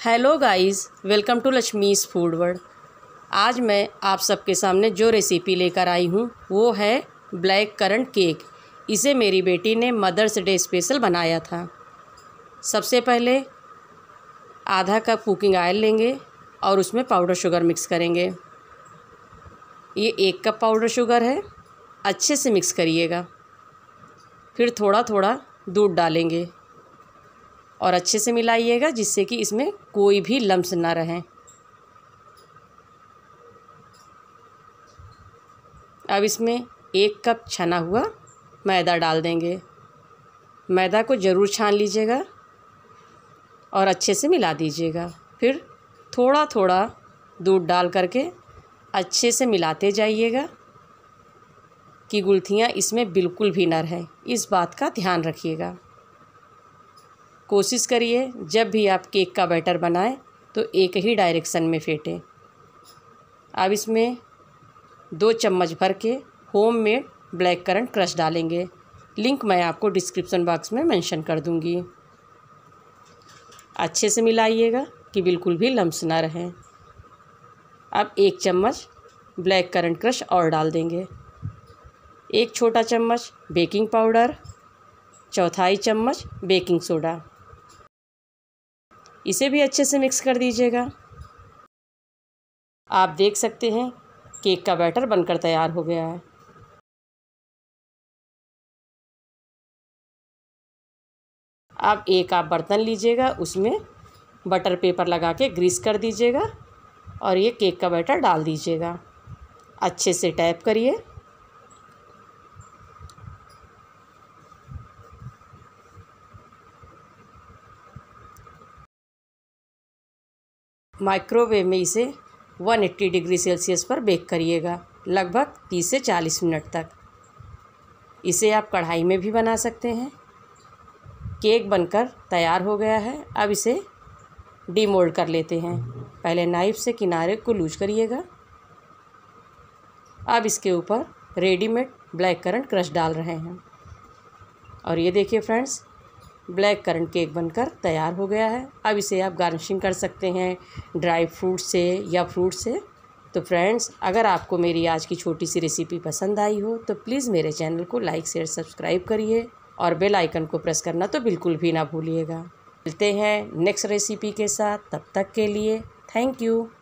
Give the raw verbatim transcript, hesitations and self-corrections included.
Hello guys, welcome to Lakshmi's food world. आज मैं आप सबके सामने जो रेसिपी लेकर आई हूँ वो है ब्लैक करंट केक। इसे मेरी बेटी ने मदर्स डे स्पेशल बनाया था। सबसे पहले आधा कप कुकिंग ऑयल लेंगे और उसमें पाउडर शुगर मिक्स करेंगे। ये एक कप पाउडर शुगर है, अच्छे से मिक्स करिएगा। फिर थोड़ा थोड़ा दूध डालेंगे और अच्छे से मिलाइएगा जिससे कि इसमें कोई भी लम्स ना रहें। अब इसमें एक कप छना हुआ मैदा डाल देंगे। मैदा को ज़रूर छान लीजिएगा और अच्छे से मिला दीजिएगा। फिर थोड़ा थोड़ा दूध डाल करके अच्छे से मिलाते जाइएगा कि गुठलियाँ इसमें बिल्कुल भी ना रहें। इस बात का ध्यान रखिएगा। कोशिश करिए जब भी आप केक का बैटर बनाएं तो एक ही डायरेक्शन में फेंटें। अब इसमें दो चम्मच भर के होममेड ब्लैक करंट क्रश डालेंगे। लिंक मैं आपको डिस्क्रिप्शन बॉक्स में मेंशन कर दूंगी। अच्छे से मिलाइएगा कि बिल्कुल भी लम्स ना रहें। अब एक चम्मच ब्लैक करंट क्रश और डाल देंगे। एक छोटा चम्मच बेकिंग पाउडर, चौथाई चम्मच बेकिंग सोडा। इसे भी अच्छे से मिक्स कर दीजिएगा। आप देख सकते हैं केक का बैटर बनकर तैयार हो गया है। अब एक आप बर्तन लीजिएगा, उसमें बटर पेपर लगा के ग्रीस कर दीजिएगा और ये केक का बैटर डाल दीजिएगा। अच्छे से टैप करिए। माइक्रोवेव में इसे एक सौ अस्सी डिग्री सेल्सियस पर बेक करिएगा, लगभग तीस से चालीस मिनट तक। इसे आप कढ़ाई में भी बना सकते हैं। केक बनकर तैयार हो गया है। अब इसे डीमोल्ड कर लेते हैं। पहले नाइफ से किनारे को लूज करिएगा। अब इसके ऊपर रेडीमेड ब्लैक करंट क्रश डाल रहे हैं और ये देखिए फ्रेंड्स, ब्लैक करंट केक बनकर तैयार हो गया है। अब इसे आप गार्निशिंग कर सकते हैं ड्राई फ्रूट से या फ्रूट से। तो फ्रेंड्स, अगर आपको मेरी आज की छोटी सी रेसिपी पसंद आई हो तो प्लीज़ मेरे चैनल को लाइक शेयर सब्सक्राइब करिए और बेल आइकन को प्रेस करना तो बिल्कुल भी ना भूलिएगा। मिलते हैं नेक्स्ट रेसिपी के साथ। तब तक के लिए थैंक यू।